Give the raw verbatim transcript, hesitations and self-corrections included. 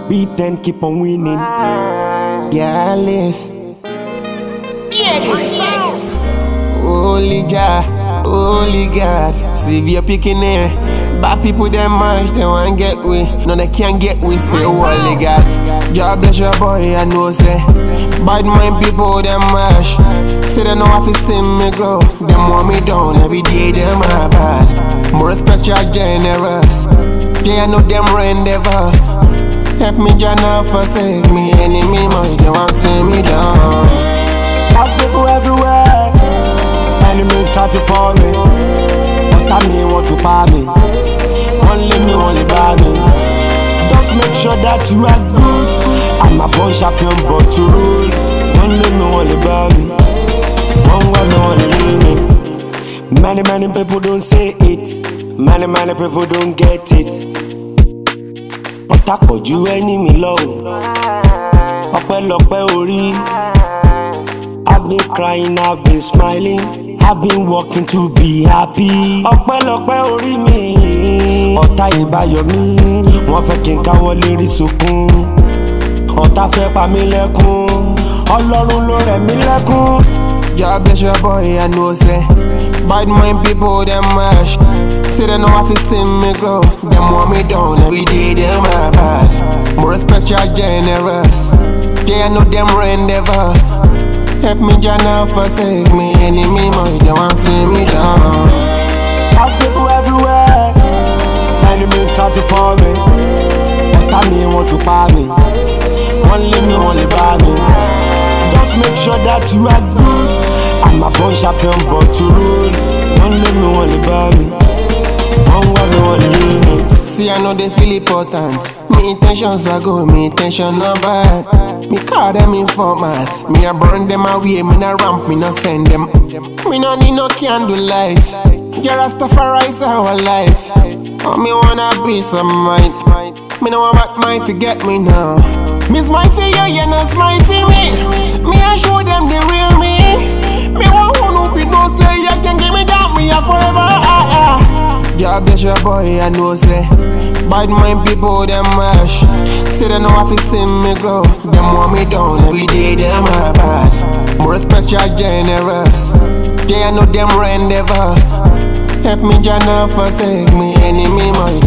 Beat and keep on winning. Yeah, Liz. Yeah, this man. Holy Jah, holy God. See if you're picking it. Bad people them march, they want get we. No, they can't get we. Say holy God. Jah bless your boy, I know say. Bad mind people them march. Say they know if you see me grow. Them want me down every day, them are bad. More respect, you're generous. Yeah, I know them endeavors. Help me, Jah, not forsake me. Enemy, my they want see me down. Bad people everywhere. Enemies try to fall me, but I mean want to buy me. Only me, only buy me. Just make sure that you are good. I'm a born champion, but to rule. Only me, only buy me. One way, me only leave me. Many, many people don't say it. Many, many people don't get it. But I could you enemy low. Ọpẹ́lọpẹ́ orí. I've been crying, I've been smiling. I've been working to be happy. Ọpẹ́lọpẹ́ orí mi. Ọ̀tá ìbáyọ̀ mi. Wọ́n fẹ́ kí n káwọ́ lérí sókun. Ọ̀tá fẹ́ pa mí lẹ́kún. Ọlọ́run ló rẹ̀ mí lẹ́kún. Jah bless your boy, I know say. Bad mind people them mash. Say they know if you see me grow. Them want me down every day, them are bad. More respect, you're generous. Yeah, I know them endeavors. Help me, Jah, not forsake me. Enemy, my they want see me down. Bad people everywhere. Enemies try to fall me, but I mean want to buy me. Only me, only buy me. Just make sure that you are good. I'm a born champion, but to rule. Only me, only buy me. One way, me only leave me. See, I know they feel important. Me intentions are good, me intention not bad. Me call them informat. Me a burn them away, me na ramp, me no send them. Me no need no candle light. Your Rastafari is our light. Oh, me wanna be some mind. Me no want back mine, forget me now. Miss my for you, you not smile for me. Me I show them the real me. Me want who be no say you can give me down, me a forever. Ah, ah. Jah bless your boy, I know say. Bad mind people them mash. Say they know if you see me grow. Them want me down every day, them are bad. More respect, you're generous. Yeah, I know them endeavors. Help me, Jah, not forsake me. Enemy, my